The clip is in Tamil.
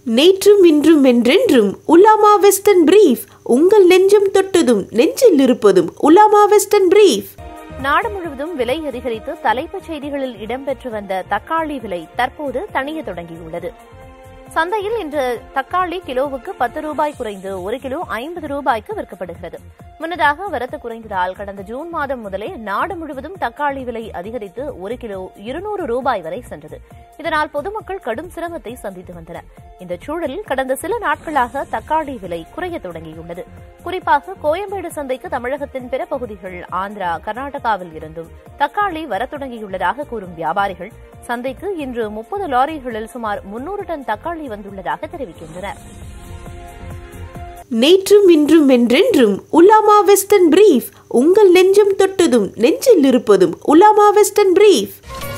நேற்றும் இன்றும் என்றென்றும் உலாமா வெஸ்டர்ன் பிரீஃப், உங்கள் நெஞ்சம் தொட்டதும் நெஞ்சில் இருப்பதும் உலாமா வெஸ்டர்ன் பிரீஃப். நாடு முழுவதும் விலை அதிகரித்து தலைப்புச் செய்திகளில் இடம்பெற்று வந்த தக்காளி விலை தற்போது தணிய தொடங்கியுள்ளது. சந்தையில் இன்று தக்காளி கிலோவுக்கு 10 ரூபாய் குறைந்து 1 கிலோ 50 ரூபாய்க்கு விற்கப்படுகிறது. முன்னதாக வரத்து குறைந்ததால் கடந்த ஜூன் மாதம் முதலே நாடு முழுவதும் தக்காளி விலை அதிகரித்து 1 கிலோ 200 ரூபாய் வரை சென்றது. இதனால் பொதுமக்கள் கடும் சிரமத்தை சந்தித்து வந்தனர். இந்த சூழலில் கடந்த சில நாட்களாக தக்காளி விலை குறைய தொடங்கியுள்ளது. குறிப்பாக கோயம்பேடு சந்தைக்கு தமிழகத்தின் பிற பகுதிகள், ஆந்திரா, கர்நாடகாவில் இருந்தும் தக்காளி வரத் தொடங்கியுள்ளதாக கூறும் வியாபாரிகள் சந்தைக்கு இன்று 30 லாரிகளில் சுமார் 300 டன் தக்காளி வந்துள்ளதாக தெரிவிக்கின்றனர். நேற்றும் இன்றும் என்றென்றும் உலாமா வெஸ்டர்ன் பிரீஃப், உங்கள் நெஞ்சம் தொட்டதும் நெஞ்சில் இருப்பதும் உலாமா வெஸ்டர்ன் பிரீஃப்.